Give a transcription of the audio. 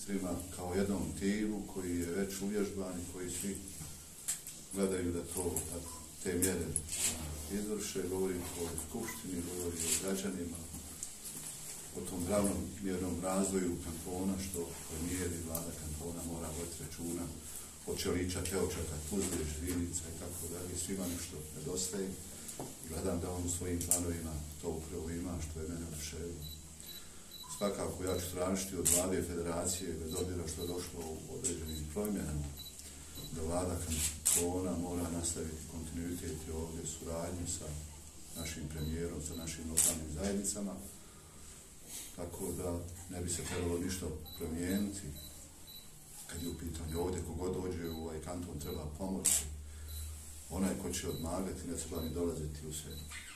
svima kao jednom timu koji je već uvježban i koji svi gledaju da to te mjere izvrše. Govorim o skupštini, govorim o građanima, o tom ravnomjernom razvoju kantona, što premijer i vlada kantona mora voditi računa od Čelića, Teočaka, Tuzle, Žvinica i tako dalje, svima nešto nedostaje. Gledam da on u svojim planovima to upravo ima, što je mene oduševilo. Svakako ja ću tražiti od vlade federacije, bez obzira što je došlo u određenim promjenama, da vlada kantona mora nastaviti kontinuitet i ovdje suradnju sa našim premijerom, sa našim lokalnim zajednicama, tako da ne bi se trebalo ništa promijeniti. Kad je u pitanju ovdje, kogod dođe u ovaj kanton treba pomoći, onaj ko će odmagati ne treba ni dolaziti u sve.